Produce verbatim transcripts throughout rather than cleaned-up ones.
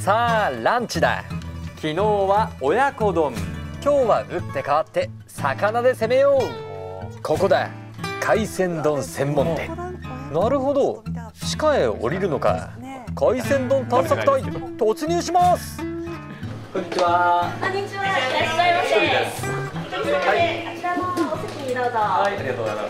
さあランチだ。昨日は親子丼、今日は打って変わって魚で攻めよう。ここだ、海鮮丼専門店。なるほど、地下へ降りるのか。海鮮丼探索隊突入します。こんにちは。 こんにちは。いらっしゃいませ。はい、あちらのお席にどうぞ。 はい、ありがとうございます。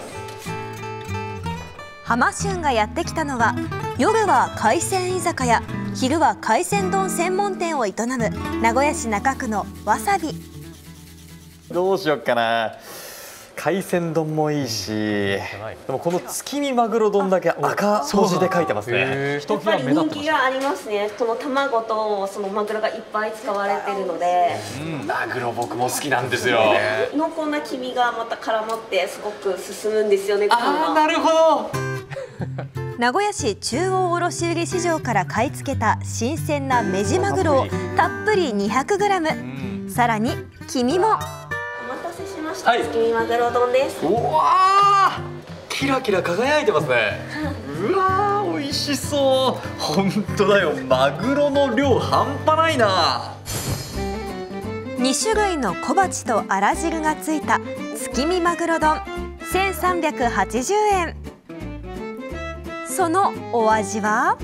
浜俊がやってきたのは、夜は海鮮居酒屋、昼は海鮮丼専門店を営む名古屋市中区のわさび。 どうしよっかな。海鮮丼もいいし、でもこの月見マグロ丼だけ赤文字で書いてますね。 やっぱり人気がありますね。その卵とそのマグロがいっぱい使われているので、 うん、マグロ僕も好きなんですよ。 濃厚な黄身がまた絡まってすごく進むんですよね。 ああ、なるほど。 名古屋市中央卸売市場から買い付けた新鮮なメジマグロをたっぷり にひゃくグラム、うん、さらに黄身も。 お待たせしました、はい、月見マグロ丼です。 うわー、キラキラ輝いてますね。うわー、美味しそう。本当だよ、マグロの量半端ないな。 に種類の小鉢とあら汁がついた月見マグロ丼せんさんびゃくはちじゅうえん。そのお味は？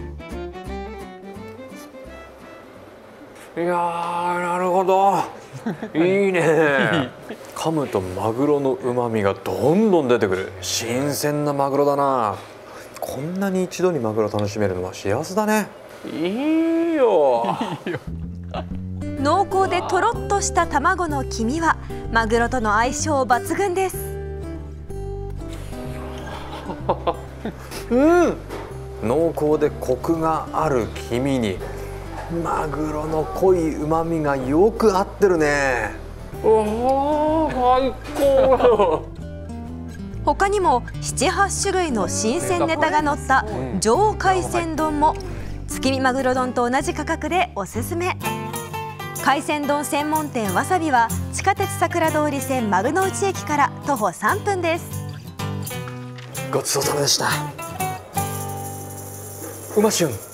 いやー、なるほど。いいね。噛むとマグロの旨味がどんどん出てくる。新鮮なマグロだな。こんなに一度にマグロ楽しめるのは幸せだね。いいよ。 濃厚でとろっとした卵の黄身はマグロとの相性抜群です。 うん、濃厚でコクがある黄身にマグロの濃い旨味がよく合ってるね。おー、最高。 他にもなな、はち種類の新鮮ネタが乗った上海鮮丼も月見マグロ丼と同じ価格でおすすめ。海鮮丼専門店わさびは地下鉄桜通り線丸の内駅から徒歩さんぷんです。 ごちそうさまでした。うましゅん。